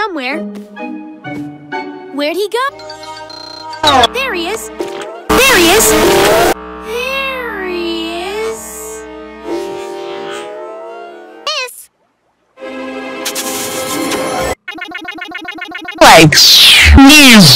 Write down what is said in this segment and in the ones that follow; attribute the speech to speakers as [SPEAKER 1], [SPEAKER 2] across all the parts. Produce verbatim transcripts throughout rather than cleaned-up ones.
[SPEAKER 1] somewhere. Where'd he go? There he is. There he is. There he is. Yes.
[SPEAKER 2] Like sneeze.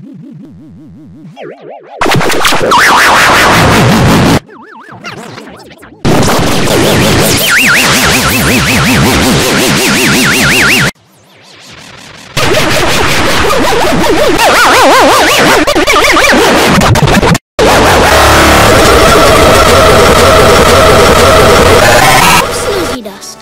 [SPEAKER 1] Sneezy dust.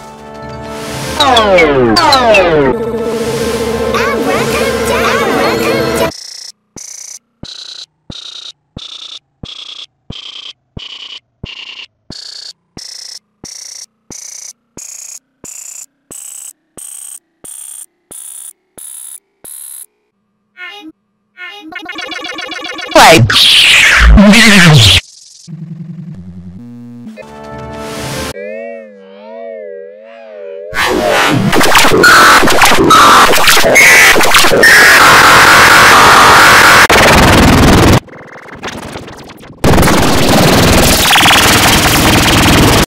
[SPEAKER 2] Like sneeze.